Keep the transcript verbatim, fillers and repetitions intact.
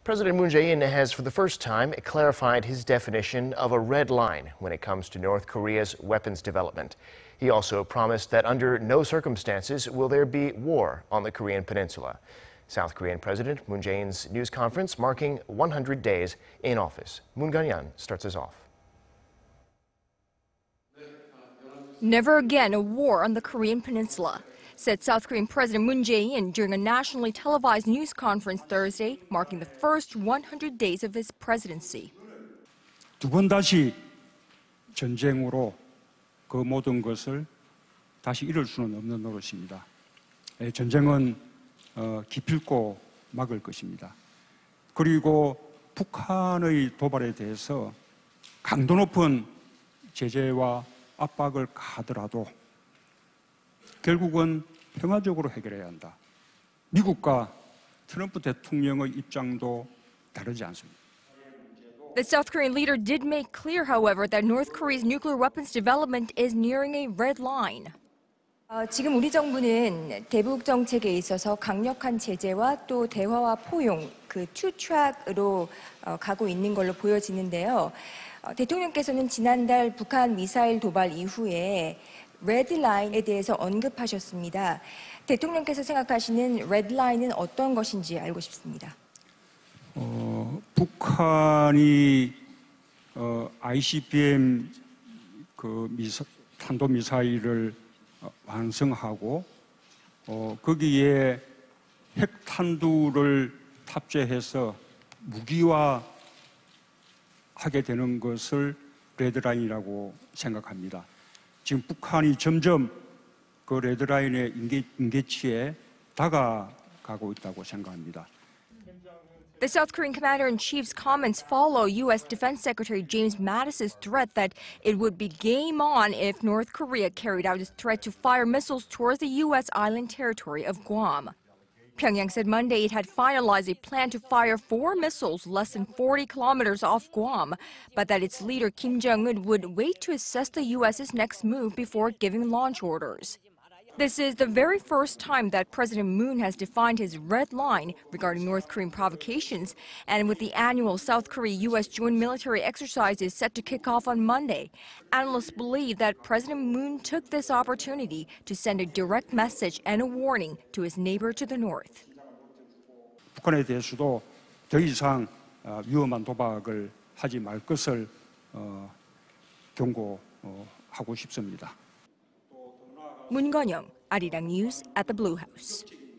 President Moon Jae-in has for the first time clarified his definition of a red line when it comes to North Korea's weapons development. He also promised that under no circumstances will there be war on the Korean peninsula. South Korean President Moon Jae-in's news conference marking one hundred days in office. Moon Gan-yeon starts us off. Never again a war on the Korean peninsula, said South Korean President Moon Jae-in during a nationally televised news conference Thursday, marking the first one hundred days of his presidency. 두 번 다시 전쟁으로 그 모든 것을 다시 이룰 수는 없는 노릇입니다. 전쟁은 기필코 막을 것입니다. 그리고 북한의 도발에 대해서 강도 높은 제재와 압박을 가하더라도 결국은 평화적으로 해결해야 한다. 미국과 트럼프 대통령의 입장도 다르지 않습니다. The South Korean leader did make clear, however, that North Korea's nuclear weapons development is nearing a red line. 어, 지금 우리 정부는 대북 정책에 있어서 강력한 제재와 또 대화와 포용, 그 투 트랙으로 어, 가고 있는 걸로 보여지는데요. 어, 대통령께서는 지난달 북한 미사일 도발 이후에 레드라인에 대해서 언급하셨습니다. 대통령께서 생각하시는 레드라인은 어떤 것인지 알고 싶습니다. 어, 북한이 어, 아이씨비엠 그 미사, 탄도미사일을 어, 완성하고 어, 거기에 핵탄두를 탑재해서 무기화 하게 되는 것을 레드라인이라고 생각합니다. 지금 북한이 점점 그 레드라인의 임계, 임계치에 다가가고 있다고 생각합니다. The South Korean commander-in-chief's comments follow U S Defense Secretary James Mattis's threat that it would be game on if North Korea carried out its threat to fire missiles towards the U S island territory of Guam. Pyongyang said Monday it had finalized a plan to fire four missiles less than forty kilometers off Guam, but that its leader Kim Jong-un would wait to assess the U S's next move before giving launch orders. This is the very first time that President Moon has defined his red line regarding North Korean provocations, and with the annual South Korea-U S joint military exercises set to kick off on Monday, analysts believe that President Moon took this opportunity to send a direct message and a warning to his neighbor to the north. 북한에 대해서도 더 이상 위험한 도박을 하지 말 것을 경고하고 싶습니다. Moon Gan-yeon, Arirang News at the Blue House.